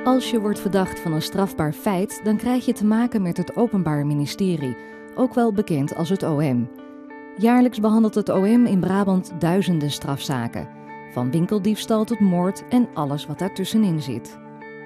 Als je wordt verdacht van een strafbaar feit, dan krijg je te maken met het Openbaar Ministerie, ook wel bekend als het OM. Jaarlijks behandelt het OM in Brabant duizenden strafzaken, van winkeldiefstal tot moord en alles wat daartussenin zit.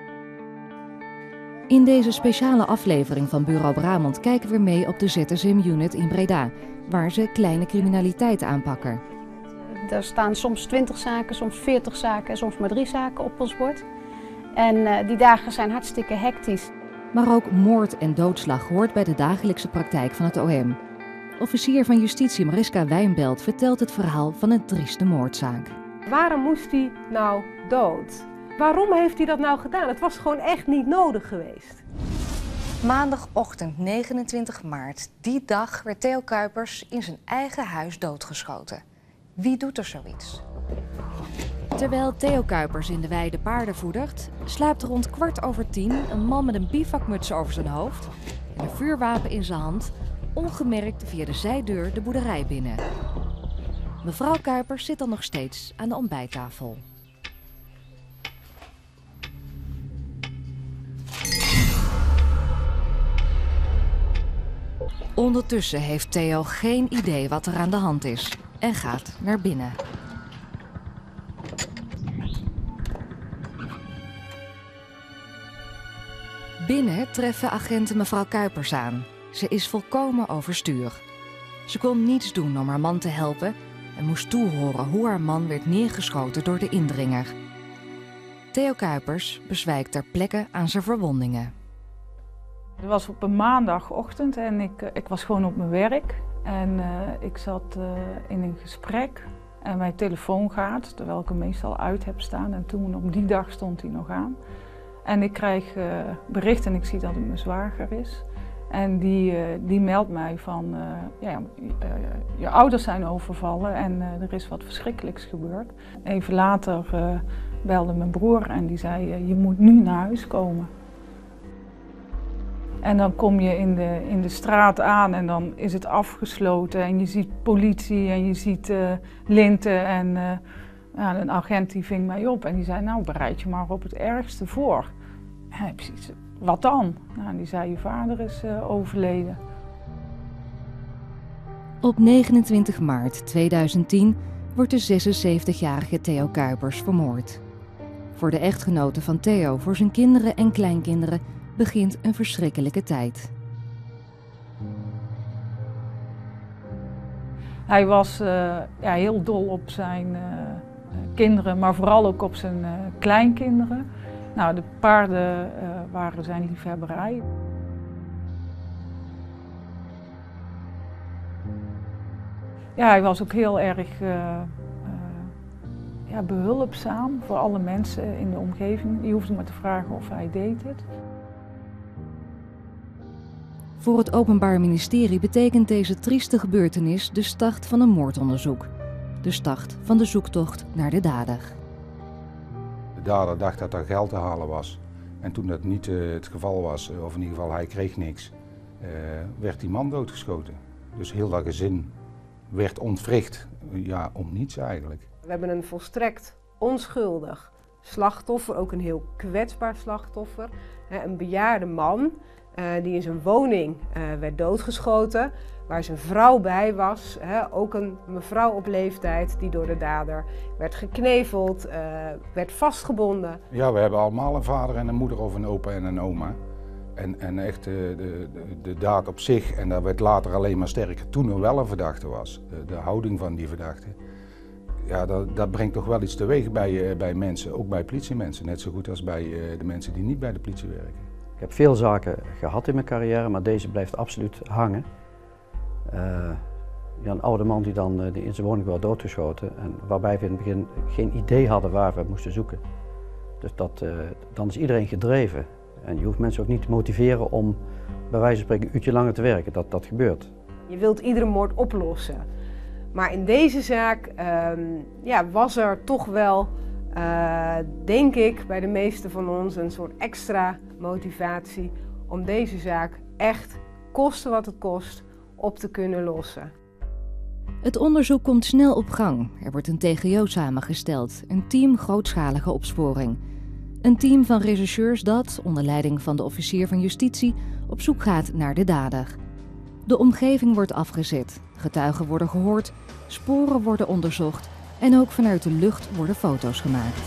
In deze speciale aflevering van Bureau Brabant kijken we mee op de ZSM-unit in Breda, waar ze kleine criminaliteit aanpakken. Er staan soms 20 zaken, soms 40 zaken en soms maar 3 zaken op ons bord. En die dagen zijn hartstikke hectisch. Maar ook moord en doodslag hoort bij de dagelijkse praktijk van het OM. Officier van Justitie Mariska Wijnbelt vertelt het verhaal van een trieste moordzaak. Waarom moest hij nou dood? Waarom heeft hij dat nou gedaan? Het was gewoon echt niet nodig geweest. Maandagochtend 29 maart, die dag werd Theo Kuipers in zijn eigen huis doodgeschoten. Wie doet er zoiets? Terwijl Theo Kuipers in de weide paarden voedert, sluipt rond 9:15 een man met een bivakmuts over zijn hoofd en een vuurwapen in zijn hand ongemerkt via de zijdeur de boerderij binnen. Mevrouw Kuipers zit dan nog steeds aan de ontbijttafel. Ondertussen heeft Theo geen idee wat er aan de hand is en gaat naar binnen. Binnen treffen agenten mevrouw Kuipers aan. Ze is volkomen overstuur. Ze kon niets doen om haar man te helpen en moest toehoren hoe haar man werd neergeschoten door de indringer. Theo Kuipers bezwijkt ter plekke aan zijn verwondingen. Het was op een maandagochtend en ik was gewoon op mijn werk. En ik zat in een gesprek en mijn telefoon gaat, terwijl ik hem meestal uit heb staan. En toen op die dag stond hij nog aan. En ik krijg bericht en ik zie dat het mijn zwager is. En die meldt mij van, je ouders zijn overvallen en er is wat verschrikkelijks gebeurd. Even later belde mijn broer en die zei, je moet nu naar huis komen. En dan kom je in de straat aan en dan is het afgesloten en je ziet politie en je ziet linten. En een agent die ving mij op en die zei, nou bereid je maar op het ergste voor. En precies, wat dan? Nou, die zei, je vader is overleden. Op 29 maart 2010 wordt de 76-jarige Theo Kuipers vermoord. Voor de echtgenoten van Theo, voor zijn kinderen en kleinkinderen begint een verschrikkelijke tijd. Hij was heel dol op zijn kinderen, maar vooral ook op zijn kleinkinderen. Nou, de paarden waren zijn liefhebberij. Ja, hij was ook heel erg behulpzaam voor alle mensen in de omgeving. Je hoefde maar te vragen of hij deed het. Voor het Openbaar Ministerie betekent deze trieste gebeurtenis de start van een moordonderzoek. De start van de zoektocht naar de dader. De dader dacht dat er geld te halen was. En toen dat niet het geval was, of in ieder geval hij kreeg niks, werd die man doodgeschoten. Dus heel dat gezin werd ontwricht, ja, om niets eigenlijk. We hebben een volstrekt onschuldig slachtoffer, ook een heel kwetsbaar slachtoffer. Een bejaarde man die in zijn woning werd doodgeschoten, waar zijn vrouw bij was. Ook een mevrouw op leeftijd die door de dader werd gekneveld, werd vastgebonden. Ja, we hebben allemaal een vader en een moeder of een opa en een oma. En echt de daad op zich, en dat werd later alleen maar sterker toen er wel een verdachte was. De houding van die verdachte. Ja, dat brengt toch wel iets teweeg bij mensen, ook bij politiemensen. Net zo goed als bij de mensen die niet bij de politie werken. Ik heb veel zaken gehad in mijn carrière, maar deze blijft absoluut hangen. Een oude man die in zijn woning werd doodgeschoten en waarbij we in het begin geen idee hadden waar we moesten zoeken. Dus dan is iedereen gedreven. En je hoeft mensen ook niet te motiveren om bij wijze van spreken een uurtje langer te werken. Dat gebeurt. Je wilt iedere moord oplossen. Maar in deze zaak was er toch wel, denk ik, bij de meesten van ons een soort extra motivatie om deze zaak echt, koste wat het kost, op te kunnen lossen. Het onderzoek komt snel op gang. Er wordt een TGO samengesteld, een team grootschalige opsporing. Een team van rechercheurs dat, onder leiding van de officier van justitie, op zoek gaat naar de dader. De omgeving wordt afgezet, getuigen worden gehoord, sporen worden onderzocht en ook vanuit de lucht worden foto's gemaakt.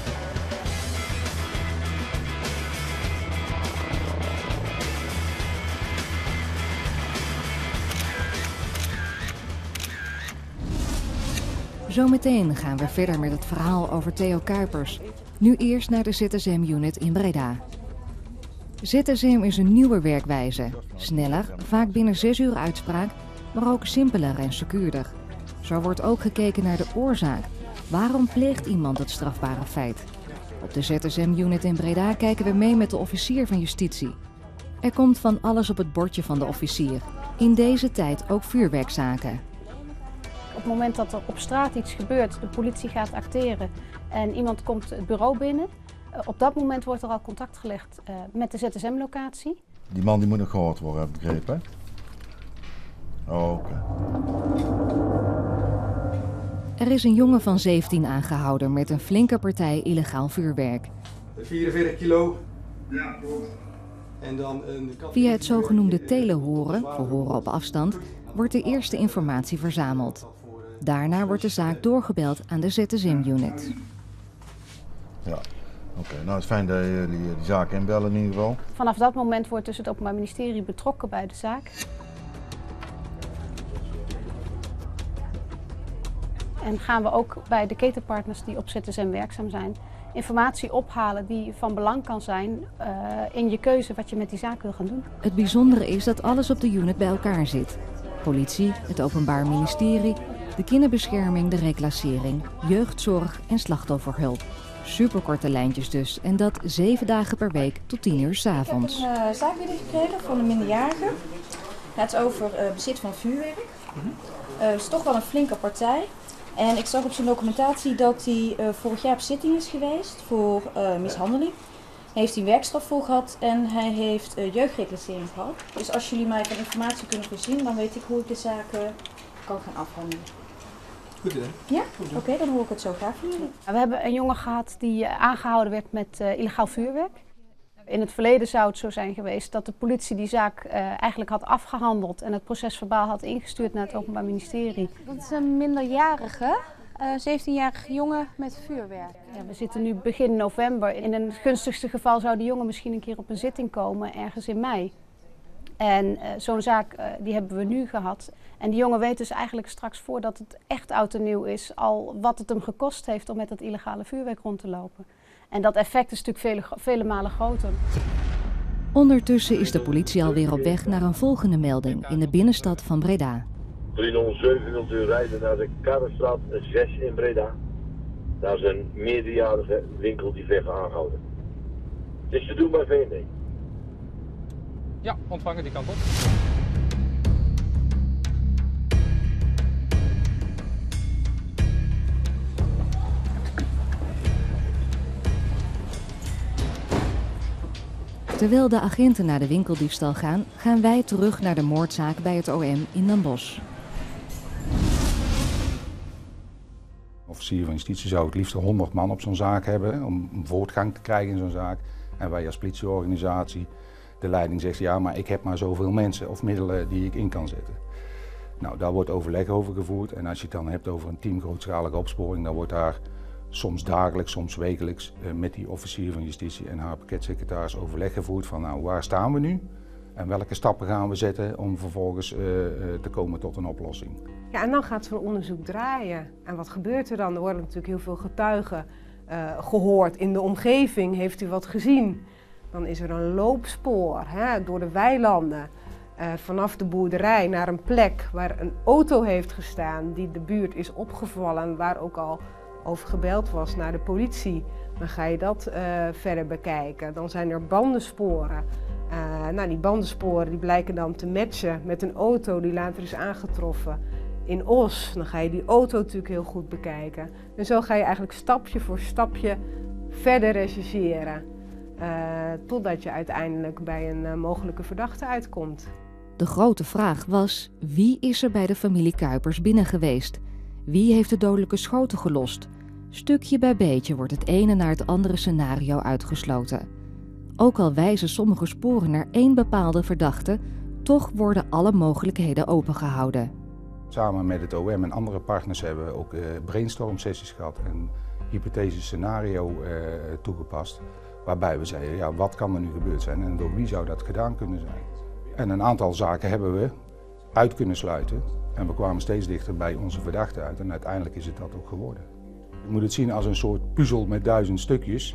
Zometeen gaan we verder met het verhaal over Theo Kuipers. Nu eerst naar de ZSM-unit in Breda. ZSM is een nieuwe werkwijze. Sneller, vaak binnen 6 uur uitspraak, maar ook simpeler en secuurder. Zo wordt ook gekeken naar de oorzaak. Waarom pleegt iemand het strafbare feit? Op de ZSM-unit in Breda kijken we mee met de officier van justitie. Er komt van alles op het bordje van de officier. In deze tijd ook vuurwerkzaken. Op het moment dat er op straat iets gebeurt, de politie gaat acteren en iemand komt het bureau binnen, op dat moment wordt er al contact gelegd met de ZSM-locatie. Die man die moet nog gehoord worden, heb ik begrepen. Oh, oké. Er is een jongen van 17 aangehouden met een flinke partij illegaal vuurwerk. 44 kilo. Ja, klopt. En dan een... Via het zogenoemde telehoren, verhoren op afstand, wordt de eerste informatie verzameld. Daarna wordt de zaak doorgebeld aan de ZSM-unit. Ja, oké. Nou, het is fijn dat jullie die zaak inbellen in ieder geval. Vanaf dat moment wordt dus het Openbaar Ministerie betrokken bij de zaak. En gaan we ook bij de ketenpartners die op ZSM werkzaam zijn, informatie ophalen die van belang kan zijn in je keuze wat je met die zaak wil gaan doen. Het bijzondere is dat alles op de unit bij elkaar zit. Politie, het Openbaar Ministerie, de kinderbescherming, de reclassering, jeugdzorg en slachtofferhulp. Superkorte lijntjes dus en dat 7 dagen per week tot 10 uur 's avonds. Ik heb een zaak binnengekregen van een minderjarige. Het is over bezit van vuurwerk. Het is toch wel een flinke partij. En ik zag op zijn documentatie dat hij vorig jaar op zitting is geweest voor mishandeling. Hij heeft hij werkstraf voor gehad en hij heeft jeugdreclassering gehad. Dus als jullie mij van informatie kunnen voorzien, dan weet ik hoe ik de zaken kan gaan afhandelen. Goed idee. Ja? Oké, dan hoor ik het zo graag van jullie. We hebben een jongen gehad die aangehouden werd met illegaal vuurwerk. In het verleden zou het zo zijn geweest dat de politie die zaak eigenlijk had afgehandeld en het procesverbaal had ingestuurd naar het Openbaar Ministerie. Dat is een minderjarige, 17-jarige jongen met vuurwerk. Ja, we zitten nu begin november. In een gunstigste geval zou die jongen misschien een keer op een zitting komen ergens in mei. En zo'n zaak die hebben we nu gehad. En die jongen weet dus eigenlijk straks voordat het echt oud en nieuw is al wat het hem gekost heeft om met dat illegale vuurwerk rond te lopen. En dat effect is natuurlijk vele malen groter. Ondertussen is de politie alweer op weg naar een volgende melding in de binnenstad van Breda. 307 wilt u rijden naar de Kaderstraat 6 in Breda. Daar is een meerderjarige winkeldief aangehouden. Het is te doen bij VND. Ja, ontvangen die kant op. Terwijl de agenten naar de winkeldiefstal gaan, gaan wij terug naar de moordzaak bij het OM in Den Bosch. De officier van justitie zou het liefst 100 man op zo'n zaak hebben om voortgang te krijgen in zo'n zaak. En wij als politieorganisatie, de leiding zegt ja, maar ik heb maar zoveel mensen of middelen die ik in kan zetten. Nou, daar wordt overleg over gevoerd en als je het dan hebt over een team grootschalige opsporing, dan wordt daar soms dagelijks, soms wekelijks met die officier van justitie en haar pakketsecretaris overleg gevoerd van nou, waar staan we nu en welke stappen gaan we zetten om vervolgens te komen tot een oplossing. Ja, en dan gaat zo'n onderzoek draaien. En wat gebeurt er dan? Er worden natuurlijk heel veel getuigen gehoord in de omgeving. Heeft u wat gezien? Dan is er een loopspoor door de weilanden vanaf de boerderij naar een plek waar een auto heeft gestaan die de buurt is opgevallen, waar ook al over gebeld was naar de politie. Dan ga je dat verder bekijken. Dan zijn er bandensporen. Die bandensporen die blijken dan te matchen met een auto die later is aangetroffen in Os. Dan ga je die auto natuurlijk heel goed bekijken. En zo ga je eigenlijk stapje voor stapje verder rechercheren. Totdat je uiteindelijk bij een mogelijke verdachte uitkomt. De grote vraag was, wie is er bij de familie Kuipers binnen geweest? Wie heeft de dodelijke schoten gelost? Stukje bij beetje wordt het ene naar het andere scenario uitgesloten. Ook al wijzen sommige sporen naar één bepaalde verdachte, toch worden alle mogelijkheden opengehouden. Samen met het OM en andere partners hebben we ook brainstorm sessies gehad en hypothese scenario toegepast. Waarbij we zeiden, ja, wat kan er nu gebeurd zijn en door wie zou dat gedaan kunnen zijn. En een aantal zaken hebben we uit kunnen sluiten en we kwamen steeds dichter bij onze verdachte uit en uiteindelijk is het dat ook geworden. Je moet het zien als een soort puzzel met 1000 stukjes.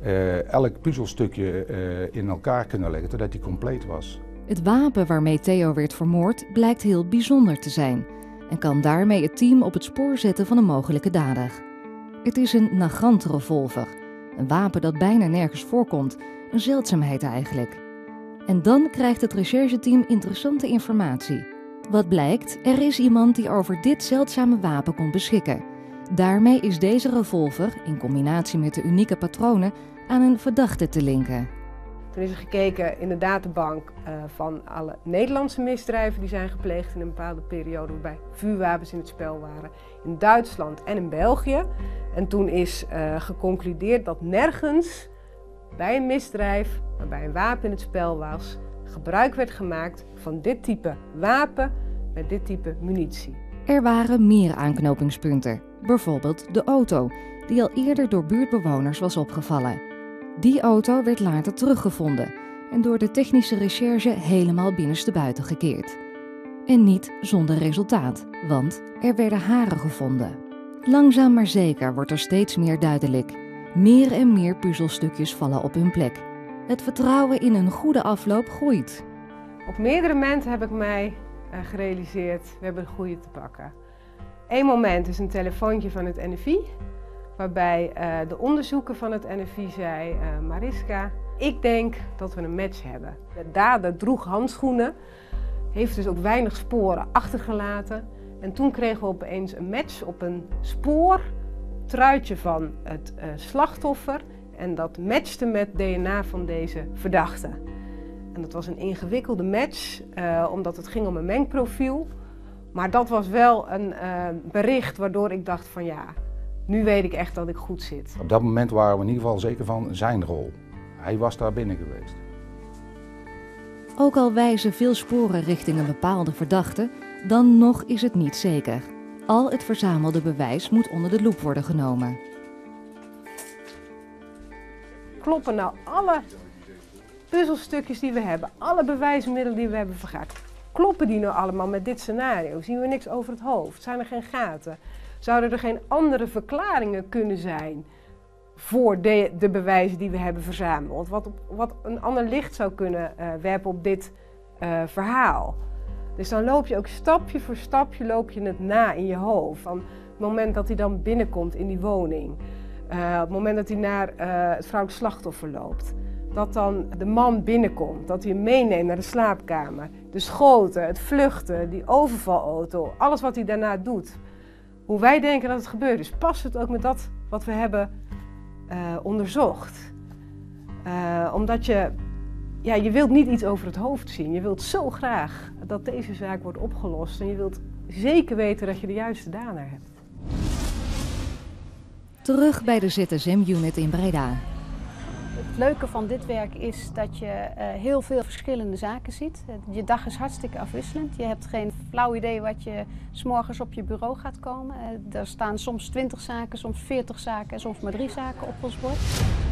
Elk puzzelstukje in elkaar kunnen leggen totdat die compleet was. Het wapen waarmee Theo werd vermoord blijkt heel bijzonder te zijn en kan daarmee het team op het spoor zetten van een mogelijke dader. Het is een Nagant-revolver, een wapen dat bijna nergens voorkomt, een zeldzaamheid eigenlijk. En dan krijgt het rechercheteam interessante informatie. Wat blijkt, er is iemand die over dit zeldzame wapen kon beschikken. Daarmee is deze revolver, in combinatie met de unieke patronen, aan een verdachte te linken. Toen is er gekeken in de databank van alle Nederlandse misdrijven die zijn gepleegd in een bepaalde periode waarbij vuurwapens in het spel waren. In Duitsland en in België. En toen is geconcludeerd dat nergens bij een misdrijf waarbij een wapen in het spel was, gebruik werd gemaakt van dit type wapen met dit type munitie. Er waren meer aanknopingspunten. Bijvoorbeeld de auto, die al eerder door buurtbewoners was opgevallen. Die auto werd later teruggevonden en door de technische recherche helemaal binnenstebuiten gekeerd. En niet zonder resultaat, want er werden haren gevonden. Langzaam maar zeker wordt er steeds meer duidelijk. Meer en meer puzzelstukjes vallen op hun plek. Het vertrouwen in een goede afloop groeit. Op meerdere momenten heb ik mij gerealiseerd, we hebben de goede te pakken. Eén moment is een telefoontje van het NFI, waarbij de onderzoeker van het NFI zei, Mariska, ik denk dat we een match hebben. De dader droeg handschoenen, heeft dus ook weinig sporen achtergelaten. En toen kregen we opeens een match op een spoor, truitje van het slachtoffer. En dat matchte met DNA van deze verdachte. En dat was een ingewikkelde match, omdat het ging om een mengprofiel. Maar dat was wel een bericht waardoor ik dacht van ja, nu weet ik echt dat ik goed zit. Op dat moment waren we in ieder geval zeker van zijn rol. Hij was daar binnen geweest. Ook al wijzen veel sporen richting een bepaalde verdachte, dan nog is het niet zeker. Al het verzamelde bewijs moet onder de loep worden genomen. Kloppen nou alle puzzelstukjes die we hebben, alle bewijsmiddelen die we hebben vergaard, kloppen die nou allemaal met dit scenario? Zien we niks over het hoofd? Zijn er geen gaten? Zouden er geen andere verklaringen kunnen zijn voor de bewijzen die we hebben verzameld? Wat een ander licht zou kunnen werpen op dit verhaal. Dus dan loop je ook stapje voor stapje loop je het na in je hoofd. Van het moment dat hij dan binnenkomt in die woning. Op het moment dat hij naar het vrouwelijk slachtoffer loopt. Dat dan de man binnenkomt, dat hij hem meeneemt naar de slaapkamer. De schoten, het vluchten, die overvalauto, alles wat hij daarna doet. Hoe wij denken dat het gebeurd is, past het ook met dat wat we hebben onderzocht. Omdat je wilt niet iets over het hoofd zien. Je wilt zo graag dat deze zaak wordt opgelost. En je wilt zeker weten dat je de juiste dader hebt. Terug bij de ZSM-unit in Breda. Het leuke van dit werk is dat je heel veel verschillende zaken ziet. Je dag is hartstikke afwisselend. Je hebt geen flauw idee wat je 's morgens op je bureau gaat komen. Er staan soms 20 zaken, soms 40 zaken en soms maar 3 zaken op ons bord.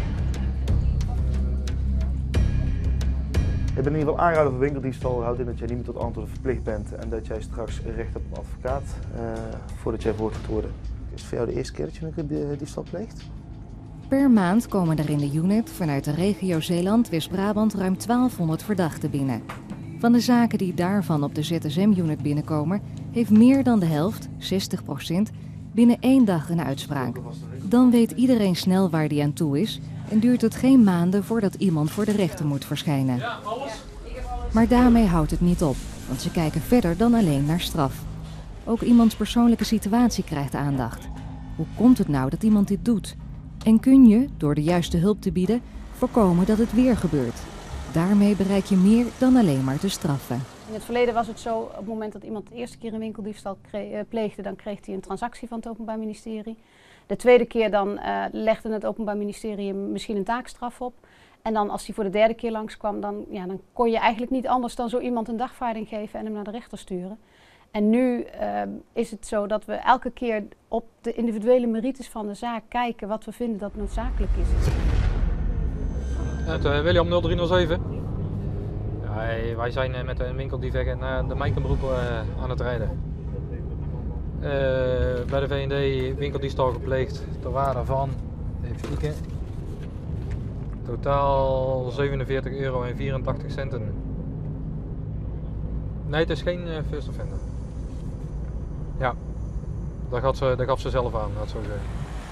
Ik ben in ieder geval aangehouden voor winkeldiefstal. Houdt in dat jij niet meer tot antwoorden verplicht bent en dat jij straks recht hebt op een advocaat voordat jij verhoord gaat worden. Is het voor jou de eerste keer dat je een diefstal pleegt? Per maand komen er in de unit vanuit de regio Zeeland-West-Brabant ruim 1200 verdachten binnen. Van de zaken die daarvan op de ZSM-unit binnenkomen, heeft meer dan de helft, 60%, binnen 1 dag een uitspraak. Dan weet iedereen snel waar die aan toe is en duurt het geen maanden voordat iemand voor de rechter moet verschijnen. Maar daarmee houdt het niet op, want ze kijken verder dan alleen naar straf. Ook iemands persoonlijke situatie krijgt aandacht. Hoe komt het nou dat iemand dit doet? En kun je, door de juiste hulp te bieden, voorkomen dat het weer gebeurt. Daarmee bereik je meer dan alleen maar te straffen. In het verleden was het zo, op het moment dat iemand de eerste keer een winkeldiefstal pleegde, dan kreeg hij een transactie van het Openbaar Ministerie. De tweede keer dan legde het Openbaar Ministerie hem misschien een taakstraf op. En dan als hij voor de derde keer langskwam, dan kon je eigenlijk niet anders dan zo iemand een dagvaarding geven en hem naar de rechter sturen. En nu is het zo dat we elke keer op de individuele merites van de zaak kijken wat we vinden dat noodzakelijk is. Het William 0307. Ja, wij zijn met een winkeldief naar de Mijkenbroek aan het rijden. Bij de V&D winkeldiefstal gepleegd ter waarde van, even kijken, totaal €47,84. Nee, het is geen first offender. Ja, dat gaf ze zelf aan, dat zo zeggen.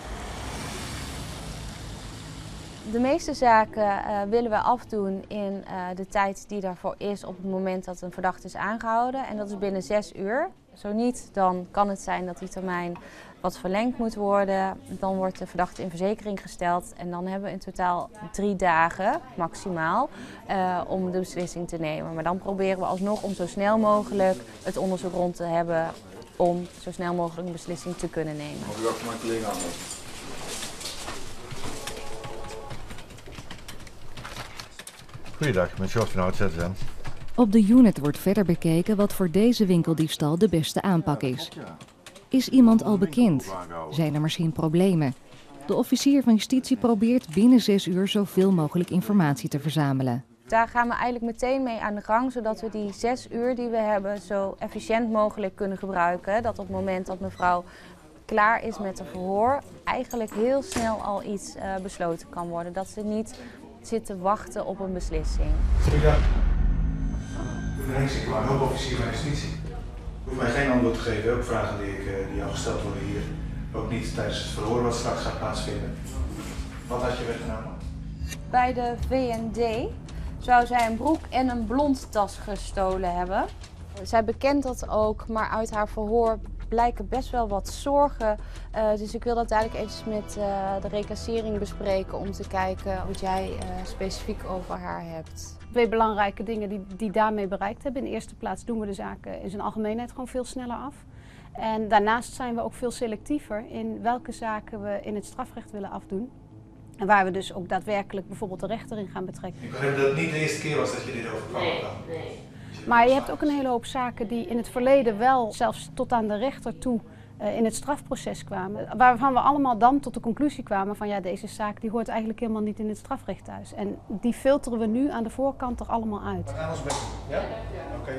De meeste zaken willen we afdoen in de tijd die daarvoor is op het moment dat een verdachte is aangehouden. En dat is binnen 6 uur. Zo niet, dan kan het zijn dat die termijn wat verlengd moet worden. Dan wordt de verdachte in verzekering gesteld en dan hebben we in totaal 3 dagen maximaal om de beslissing te nemen. Maar dan proberen we alsnog om zo snel mogelijk het onderzoek rond te hebben om zo snel mogelijk een beslissing te kunnen nemen. Mag u achter mijn collega aan? Goeiedag, met George van ZZN. Op de unit wordt verder bekeken wat voor deze winkeldiefstal de beste aanpak is. Is iemand al bekend? Zijn er misschien problemen? De officier van justitie probeert binnen 6 uur zoveel mogelijk informatie te verzamelen. Daar gaan we eigenlijk meteen mee aan de gang, zodat we die 6 uur die we hebben zo efficiënt mogelijk kunnen gebruiken. Dat op het moment dat mevrouw klaar is met het verhoor, eigenlijk heel snel al iets besloten kan worden. Dat ze niet zit te wachten op een beslissing. Goeiedag. Ik ben hulpofficier van justitie. Ik hoef mij geen antwoord te geven op vragen die al gesteld worden hier. Ook niet tijdens het verhoor wat straks gaat plaatsvinden. Wat had je weggenomen? Bij de V&D zou zij een broek en een blond tas gestolen hebben. Zij bekent dat ook, maar uit haar verhoor blijken best wel wat zorgen. Dus ik wil dat duidelijk even met de reclassering bespreken om te kijken wat jij specifiek over haar hebt. 2 belangrijke dingen die daarmee bereikt hebben. In de eerste plaats doen we de zaken in zijn algemeenheid gewoon veel sneller af. En daarnaast zijn we ook veel selectiever in welke zaken we in het strafrecht willen afdoen. En waar we dus ook daadwerkelijk bijvoorbeeld de rechter in gaan betrekken. Ik begreep dat het niet de eerste keer was dat je dit overkwam. Nee. Maar je hebt ook een hele hoop zaken die in het verleden wel zelfs tot aan de rechter toe in het strafproces kwamen. Waarvan we allemaal dan tot de conclusie kwamen van ja, deze zaak die hoort eigenlijk helemaal niet in het strafrecht thuis. En die filteren we nu aan de voorkant er allemaal uit. We gaan ons best doen, ja? Oké.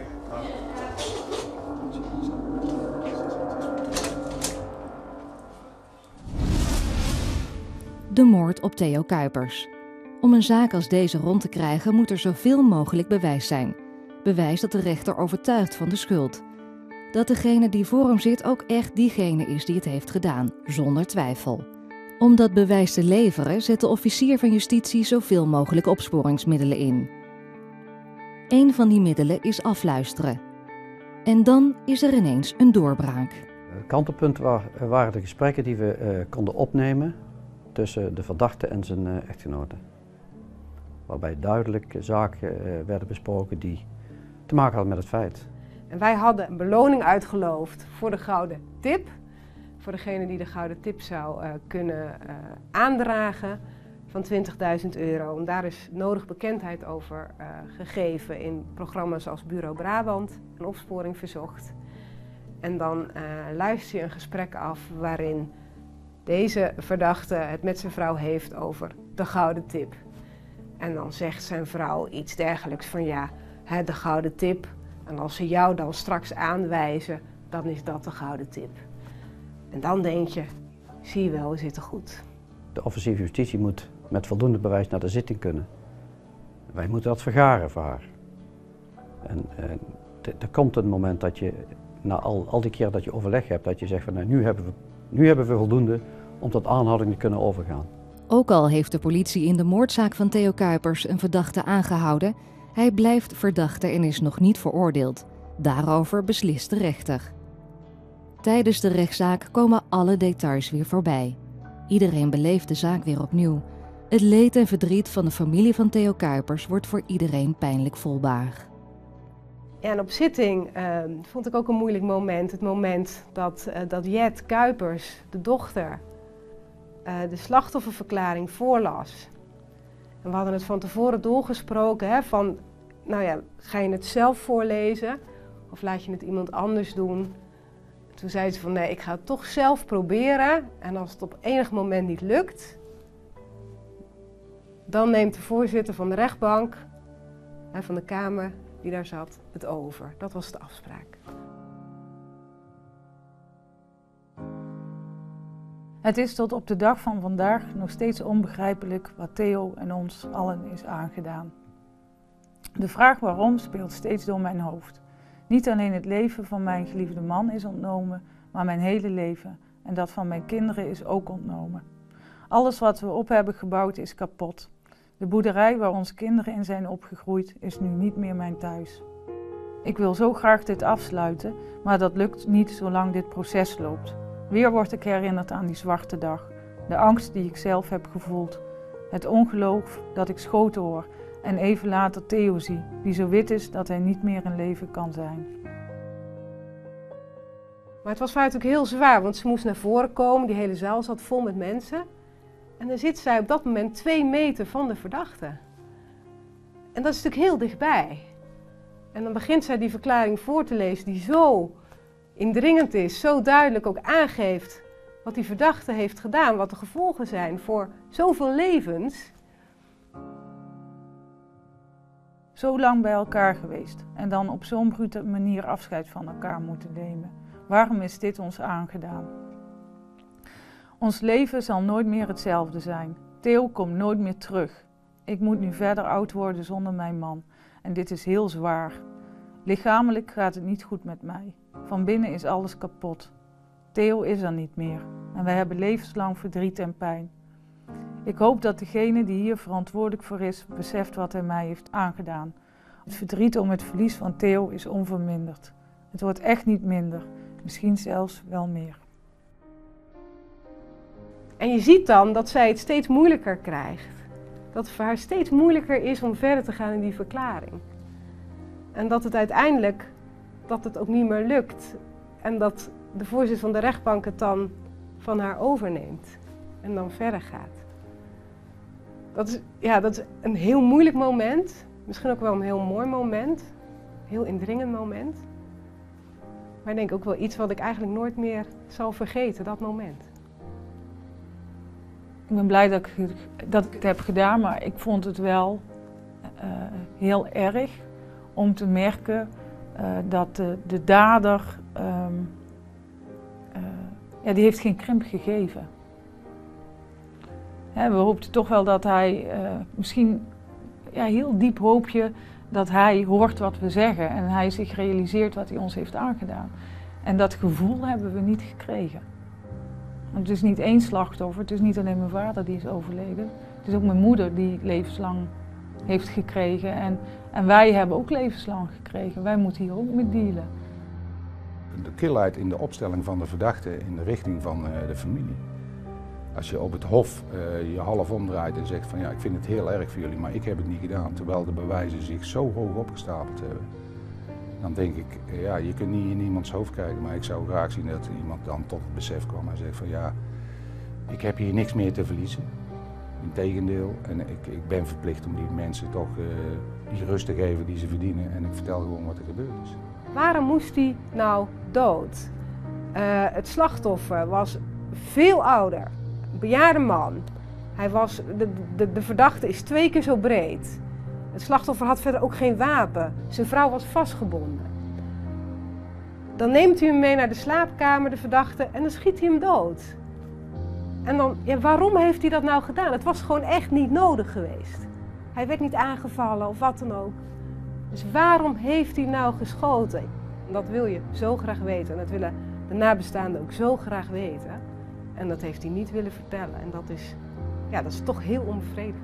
De moord op Theo Kuipers. Om een zaak als deze rond te krijgen moet er zoveel mogelijk bewijs zijn. Bewijs dat de rechter overtuigt van de schuld. Dat degene die voor hem zit ook echt diegene is die het heeft gedaan, zonder twijfel. Om dat bewijs te leveren zet de officier van justitie zoveel mogelijk opsporingsmiddelen in. Een van die middelen is afluisteren. En dan is er ineens een doorbraak. Het kantelpunt waren de gesprekken die we konden opnemen tussen de verdachte en zijn echtgenote. Waarbij duidelijk zaken werden besproken die te maken hadden met het feit. En wij hadden een beloning uitgeloofd voor de gouden tip. Voor degene die de gouden tip zou kunnen aandragen van €20.000. En daar is nodig bekendheid over gegeven in programma's als Bureau Brabant en Opsporing Verzocht. En dan luister je een gesprek af waarin deze verdachte het met zijn vrouw heeft over de gouden tip. En dan zegt zijn vrouw iets dergelijks van ja, de gouden tip. En als ze jou dan straks aanwijzen, dan is dat de gouden tip. En dan denk je, zie je wel, we zitten goed. De officier van justitie moet met voldoende bewijs naar de zitting kunnen. Wij moeten dat vergaren voor haar. En er komt een moment dat je, na al die keer dat je overleg hebt, dat je zegt van nou, nu hebben we voldoende om tot aanhouding te kunnen overgaan. Ook al heeft de politie in de moordzaak van Theo Kuipers een verdachte aangehouden, hij blijft verdachte en is nog niet veroordeeld. Daarover beslist de rechter. Tijdens de rechtszaak komen alle details weer voorbij. Iedereen beleeft de zaak weer opnieuw. Het leed en verdriet van de familie van Theo Kuipers wordt voor iedereen pijnlijk voelbaar. Ja, en op zitting vond ik ook een moeilijk moment. Het moment dat Jet Kuipers, de dochter, de slachtofferverklaring voorlas. En we hadden het van tevoren doorgesproken, hè, van, nou ja, ga je het zelf voorlezen of laat je het iemand anders doen? Toen zei ze van, nee, ik ga het toch zelf proberen en als het op enig moment niet lukt, dan neemt de voorzitter van de rechtbank en van de Kamer die daar zat het over. Dat was de afspraak. Het is tot op de dag van vandaag nog steeds onbegrijpelijk wat Theo en ons allen is aangedaan. De vraag waarom speelt steeds door mijn hoofd. Niet alleen het leven van mijn geliefde man is ontnomen, maar mijn hele leven. En dat van mijn kinderen is ook ontnomen. Alles wat we op hebben gebouwd is kapot. De boerderij waar onze kinderen in zijn opgegroeid is nu niet meer mijn thuis. Ik wil zo graag dit afsluiten, maar dat lukt niet zolang dit proces loopt. Weer word ik herinnerd aan die zwarte dag. De angst die ik zelf heb gevoeld. Het ongeloof dat ik schoten hoor en even later Theo zie, die zo wit is dat hij niet meer in leven kan zijn. Maar het was voor haar natuurlijk heel zwaar, want ze moest naar voren komen. Die hele zaal zat vol met mensen. En dan zit zij op dat moment 2 meter van de verdachte. En dat is natuurlijk heel dichtbij. En dan begint zij die verklaring voor te lezen die zo indringend is, zo duidelijk ook aangeeft wat die verdachte heeft gedaan, wat de gevolgen zijn voor zoveel levens. Zo lang bij elkaar geweest en dan op zo'n brute manier afscheid van elkaar moeten nemen. Waarom is dit ons aangedaan? Ons leven zal nooit meer hetzelfde zijn. Theo komt nooit meer terug. Ik moet nu verder oud worden zonder mijn man. En dit is heel zwaar. Lichamelijk gaat het niet goed met mij. Van binnen is alles kapot. Theo is er niet meer. En wij hebben levenslang verdriet en pijn. Ik hoop dat degene die hier verantwoordelijk voor is, beseft wat hij mij heeft aangedaan. Het verdriet om het verlies van Theo is onverminderd. Het wordt echt niet minder. Misschien zelfs wel meer. En je ziet dan dat zij het steeds moeilijker krijgt. Dat het voor haar steeds moeilijker is om verder te gaan in die verklaring. En dat het uiteindelijk ook niet meer lukt. En dat de voorzitter van de rechtbank het dan van haar overneemt. En dan verder gaat. Dat is een heel moeilijk moment. Misschien ook wel een heel mooi moment. Een heel indringend moment. Maar ik denk ook wel iets wat ik eigenlijk nooit meer zal vergeten, dat moment. Ik ben blij dat ik het heb gedaan, maar ik vond het wel heel erg om te merken dat de dader, die heeft geen krimp gegeven. We hoopten toch wel dat hij, misschien heel diep hoop je dat hij hoort wat we zeggen en hij zich realiseert wat hij ons heeft aangedaan. En dat gevoel hebben we niet gekregen. Want het is niet één slachtoffer, het is niet alleen mijn vader die is overleden. Het is ook mijn moeder die levenslang heeft gekregen en wij hebben ook levenslang gekregen. Wij moeten hier ook mee dealen. De kilheid in de opstelling van de verdachte in de richting van de familie. Als je op het hof je half omdraait en zegt van ja, ik vind het heel erg voor jullie, maar ik heb het niet gedaan, terwijl de bewijzen zich zo hoog opgestapeld hebben. Dan denk ik, ja, je kunt niet in iemands hoofd kijken, maar ik zou graag zien dat iemand dan tot het besef kwam en zegt van ja, ik heb hier niks meer te verliezen. Integendeel, en ik ben verplicht om die mensen toch die rust te geven die ze verdienen en ik vertel gewoon wat er gebeurd is. Waarom moest hij nou dood? Het slachtoffer was veel ouder, een bejaarde man. De verdachte is 2 keer zo breed. Het slachtoffer had verder ook geen wapen. Zijn vrouw was vastgebonden. Dan neemt hij hem mee naar de slaapkamer, de verdachte, en dan schiet hij hem dood. En dan, ja, waarom heeft hij dat nou gedaan? Het was gewoon echt niet nodig geweest. Hij werd niet aangevallen of wat dan ook. Dus waarom heeft hij nou geschoten? Dat wil je zo graag weten. En dat willen de nabestaanden ook zo graag weten. En dat heeft hij niet willen vertellen. En dat is toch heel onbevredigend.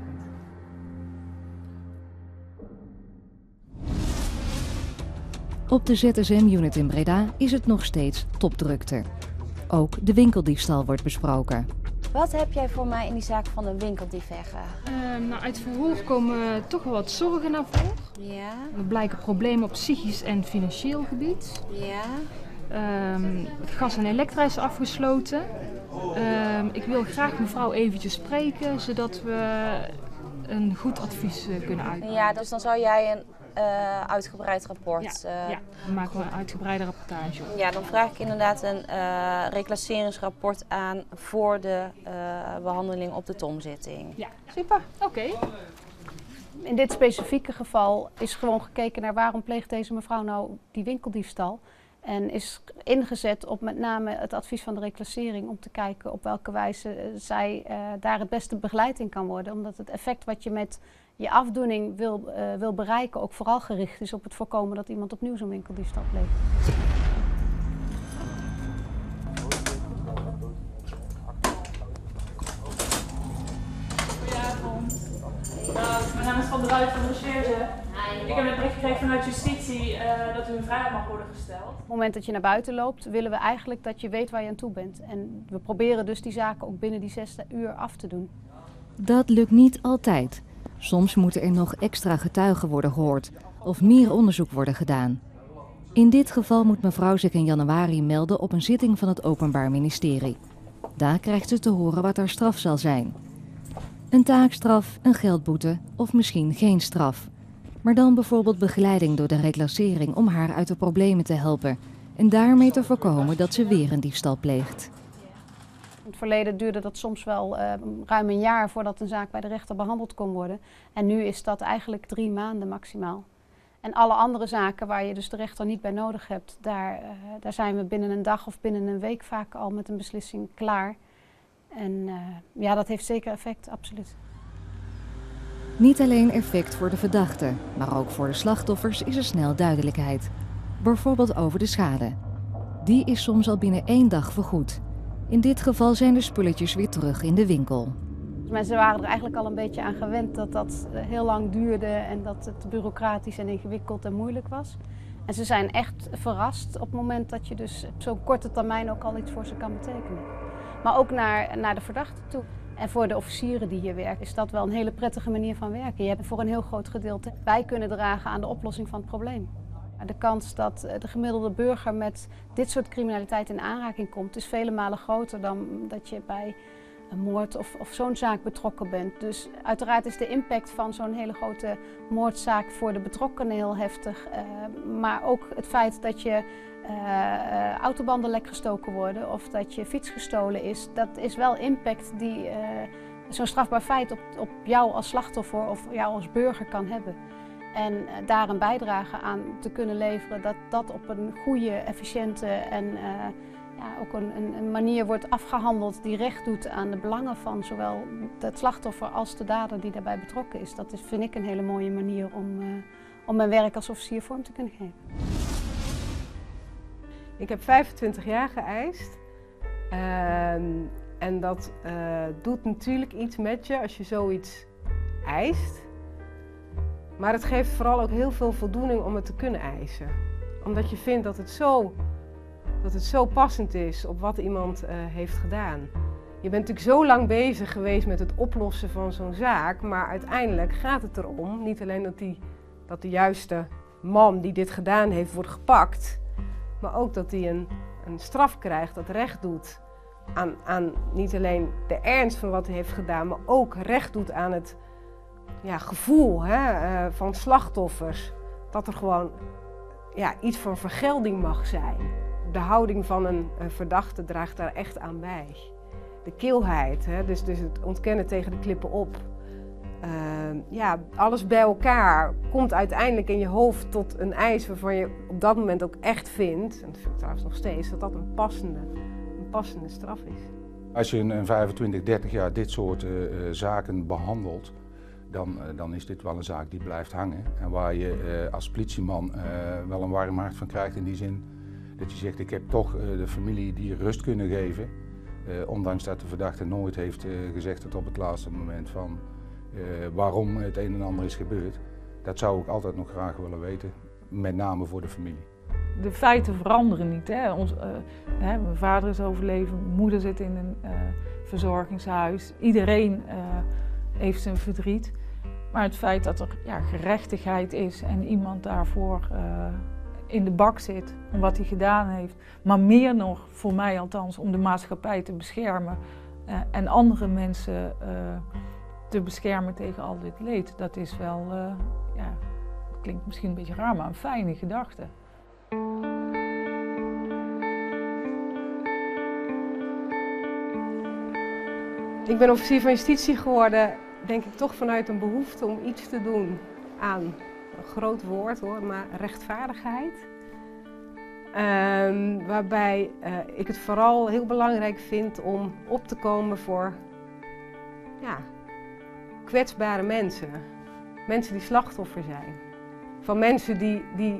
Op de ZSM-unit in Breda is het nog steeds topdrukte. Ook de winkeldiefstal wordt besproken. Wat heb jij voor mij in die zaak van de winkeldieven? Uit verhoor komen toch wel wat zorgen naar voren. Ja. Er blijken problemen op psychisch en financieel gebied. Ja. Het gas en elektra is afgesloten. Ik wil graag mevrouw eventjes spreken, zodat we een goed advies kunnen uitbrengen. Ja, dus dan zou jij een uitgebreid rapport... Ja, dan maken we een uitgebreide rapportage op. Ja, dan vraag ik inderdaad een reclasseringsrapport aan voor de behandeling op de TOM-zitting. Ja, super. Oké. In dit specifieke geval is gewoon gekeken naar waarom pleegt deze mevrouw nou die winkeldiefstal. En is ingezet op met name het advies van de reclassering om te kijken op welke wijze zij daar het beste begeleid in kan worden. Omdat het effect wat je met je afdoening wil bereiken ook vooral gericht is op het voorkomen dat iemand opnieuw zo'n winkeldiefstal pleegt. Goedenavond. Mijn naam is Van der Ruijt van de recherche. Ik heb een bericht gekregen vanuit justitie dat u in vrijheid mag worden gesteld. Op het moment dat je naar buiten loopt, willen we eigenlijk dat je weet waar je aan toe bent. En we proberen dus die zaken ook binnen die 6 uur af te doen. Dat lukt niet altijd. Soms moeten er nog extra getuigen worden gehoord of meer onderzoek worden gedaan. In dit geval moet mevrouw zich in januari melden op een zitting van het Openbaar Ministerie. Daar krijgt ze te horen wat haar straf zal zijn. Een taakstraf, een geldboete of misschien geen straf. Maar dan bijvoorbeeld begeleiding door de reclassering om haar uit de problemen te helpen en daarmee te voorkomen dat ze weer een diefstal pleegt. In het verleden duurde dat soms wel ruim een jaar voordat een zaak bij de rechter behandeld kon worden. En nu is dat eigenlijk 3 maanden maximaal. En alle andere zaken waar je dus de rechter niet bij nodig hebt, daar zijn we binnen een dag of binnen een week vaak al met een beslissing klaar. En ja, dat heeft zeker effect, absoluut. Niet alleen effect voor de verdachte, maar ook voor de slachtoffers is er snel duidelijkheid. Bijvoorbeeld over de schade. Die is soms al binnen 1 dag vergoed. In dit geval zijn de spulletjes weer terug in de winkel. Mensen waren er eigenlijk al een beetje aan gewend dat dat heel lang duurde en dat het bureaucratisch en ingewikkeld en moeilijk was. En ze zijn echt verrast op het moment dat je dus op zo'n korte termijn ook al iets voor ze kan betekenen. Maar ook naar de verdachte toe. En voor de officieren die hier werken is dat wel een hele prettige manier van werken. Je hebt voor een heel groot gedeelte bij kunnen dragen aan de oplossing van het probleem. De kans dat de gemiddelde burger met dit soort criminaliteit in aanraking komt is vele malen groter dan dat je bij een moord of zo'n zaak betrokken bent. Dus uiteraard is de impact van zo'n hele grote moordzaak voor de betrokkenen heel heftig. Maar ook het feit dat je autobanden lek gestoken worden of dat je fiets gestolen is, dat is wel impact die zo'n strafbaar feit op jou als slachtoffer of jou als burger kan hebben. En daar een bijdrage aan te kunnen leveren dat dat op een goede, efficiënte en ook een manier wordt afgehandeld die recht doet aan de belangen van zowel het slachtoffer als de dader die daarbij betrokken is. Dat is, vind ik, een hele mooie manier om mijn werk als officier vorm te kunnen geven. Ik heb 25 jaar geëist. En dat doet natuurlijk iets met je als je zoiets eist. Maar het geeft vooral ook heel veel voldoening om het te kunnen eisen. Omdat je vindt dat het zo passend is op wat iemand heeft gedaan. Je bent natuurlijk zo lang bezig geweest met het oplossen van zo'n zaak. Maar uiteindelijk gaat het erom, niet alleen dat de juiste man die dit gedaan heeft wordt gepakt. Maar ook dat hij een straf krijgt dat recht doet aan niet alleen de ernst van wat hij heeft gedaan. Maar ook recht doet aan het gevoel van slachtoffers. Dat er gewoon iets van vergelding mag zijn. De houding van een verdachte draagt daar echt aan bij. De kilheid, dus het ontkennen tegen de klippen op. Alles bij elkaar komt uiteindelijk in je hoofd tot een eis waarvan je op dat moment ook echt vindt, en dat vind ik trouwens nog steeds, dat dat een passende straf is. Als je een 25, 30 jaar dit soort zaken behandelt, dan is dit wel een zaak die blijft hangen. En waar je als politieman wel een warm hart van krijgt in die zin dat je zegt, ik heb toch de familie die rust kunnen geven. Ondanks dat de verdachte nooit heeft gezegd tot op het laatste moment van waarom het een en ander is gebeurd. Dat zou ik altijd nog graag willen weten, met name voor de familie. De feiten veranderen niet. Mijn vader is overleden, mijn moeder zit in een verzorgingshuis. Iedereen heeft zijn verdriet. Maar het feit dat er gerechtigheid is en iemand daarvoor in de bak zit om wat hij gedaan heeft. Maar meer nog, voor mij althans, om de maatschappij te beschermen en andere mensen te beschermen tegen al dit leed. Dat is wel, ja, klinkt misschien een beetje raar, maar een fijne gedachte. Ik ben officier van justitie geworden, denk ik toch vanuit een behoefte om iets te doen aan, een groot woord hoor, maar rechtvaardigheid. Waarbij ik het vooral heel belangrijk vind om op te komen voor ja, kwetsbare mensen. Mensen die slachtoffer zijn. Van mensen die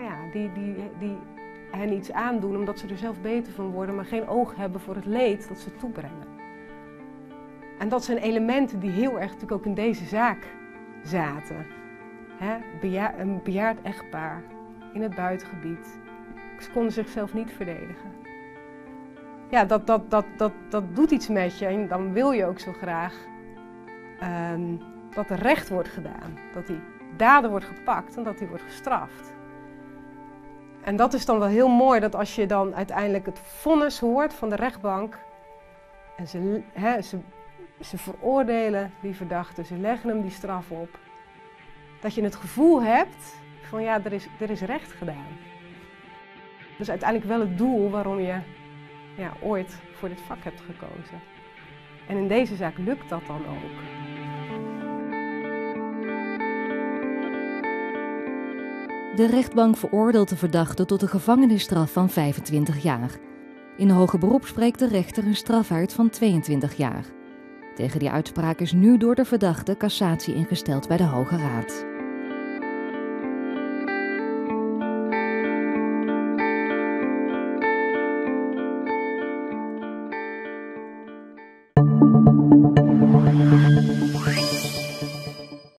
hen iets aandoen omdat ze er zelf beter van worden, maar geen oog hebben voor het leed dat ze toebrengen. En dat zijn elementen die heel erg natuurlijk ook in deze zaak zaten. Een bejaard echtpaar in het buitengebied. Ze konden zichzelf niet verdedigen. Ja, dat doet iets met je en dan wil je ook zo graag dat er recht wordt gedaan. Dat die dader wordt gepakt en dat die wordt gestraft. En dat is dan wel heel mooi dat als je dan uiteindelijk het vonnis hoort van de rechtbank en ze veroordelen die verdachte, ze leggen hem die straf op. Dat je het gevoel hebt van ja, er is recht gedaan. Dat is uiteindelijk wel het doel waarom je ja, ooit voor dit vak hebt gekozen. En in deze zaak lukt dat dan ook. De rechtbank veroordeelt de verdachte tot een gevangenisstraf van 25 jaar. In hoger beroep spreekt de rechter een straf uit van 22 jaar. Tegen die uitspraak is nu door de verdachte cassatie ingesteld bij de Hoge Raad.